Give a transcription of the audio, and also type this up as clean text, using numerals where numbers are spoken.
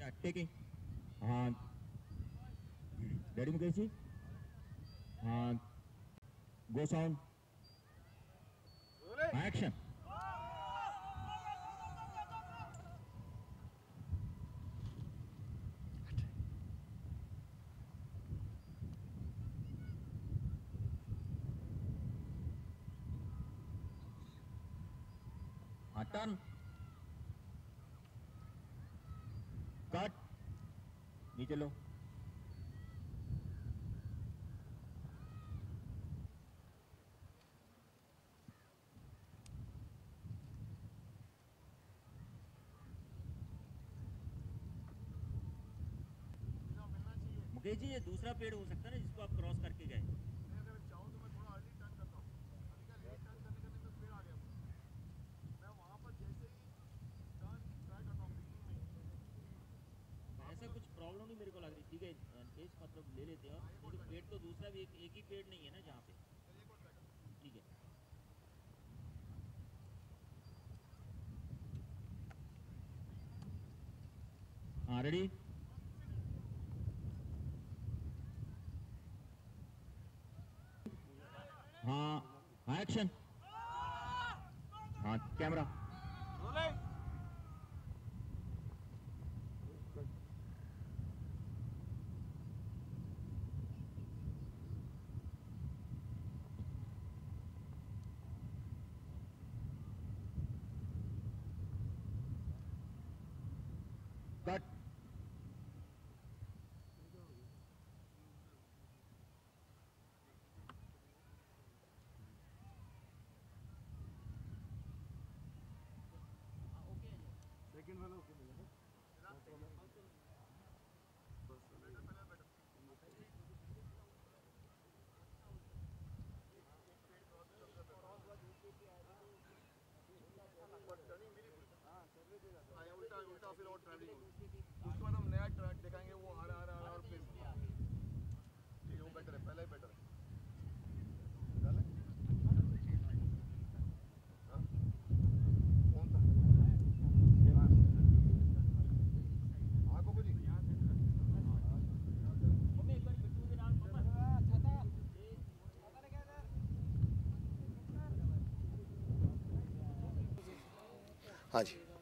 taking हाँ ready Mukesh ji हाँ go sound action turn cut नीचे लो मुकेश जी ये दूसरा पेड़ हो सकता है ना जिसको आप क्रॉस करके गए प्रॉब्लम नहीं मेरे को लग रही ठीक है केस मतलब ले लेते हैं और पेड़ तो दूसरा भी एक ही पेड़ नहीं है ना जहाँ पे ठीक है हाँ रेडी हाँ एक्शन हाँ कैमरा कट सेकंड वाला ओके मिलेगा उल्टा उल्टा फिर और ट्रैवलिंग उसके बाद हम नया ट्रैक दिखाएंगे वो आ रहा और फिर ठीक है वो बेटर है पहले ही बेटर है कौन था हाँ जी